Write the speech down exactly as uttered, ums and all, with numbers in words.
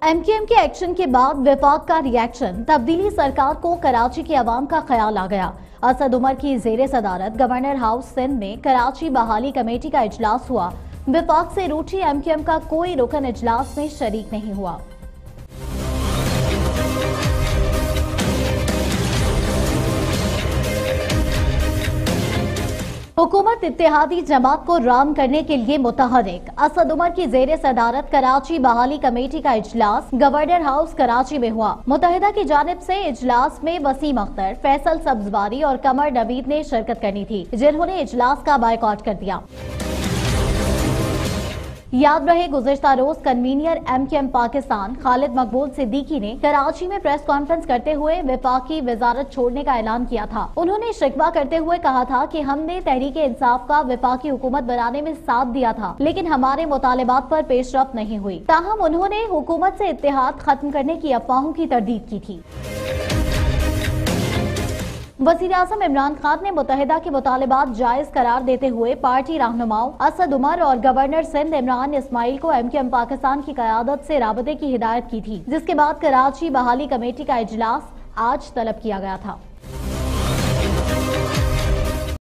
M Q M کے action کے بعد وفاق کا ری ایکشن، تبدیلی سرکار کو کراچی کے عوام کا خیال آ گیا۔ اسد عمر کی زیر صدارت گورنر ہاؤس سندھ میں کراچی بحالی کمیٹی کا اجلاس ہوا۔ وفاق سے روٹھی ایم کیو ایم کا کوئی رکن اجلاس میں شریک نہیں ہوا۔ حکومت اتحادی جماعت کو رام کرنے کے لیے متحرک۔ اسد عمر کی زیر صدارت کراچی بحالی کمیٹی کا اجلاس گورنر ہاؤس کراچی میں ہوا۔ متحدہ کی جانب سے اجلاس میں وسیم اختر، فیصل سبزواری اور قمر نوید نے شرکت کرنی تھی، جنہوں نے اجلاس کا بائیکاٹ کر دیا۔ یاد رہے گزشتہ روز convener M Q M Pakistan Khalid Maqbool Siddiqui نے کراچی میں پریس کانفرنس کرتے ہوئے وفاقی وزارت چھوڑنے کا اعلان کیا تھا۔ انہوں نے شکوہ کرتے ہوئے کہا تھا کہ ہم نے تحریک انصاف کا وفاقی حکومت بنانے میں ساتھ دیا تھا، لیکن ہمارے مطالبات پر پیش رفت نہیں ہوئی۔ تاہم انہوں نے حکومت سے اتحاد ختم کرنے کی افواہوں کی تردید کی تھی۔ وزیر اعظم عمران خان نے متحدہ کے مطالبات جائز قرار دیتے ہوئے پارٹی رہنماؤں اسد عمر اور گورنر سندھ عمران اسماعیل کو ایم کیو ایم پاکستان کی قیادت سے رابطے کی ہدایت کی تھی، جس کے بعد کراچی بحالی کمیٹی کا اجلاس آج طلب کیا گیا تھا۔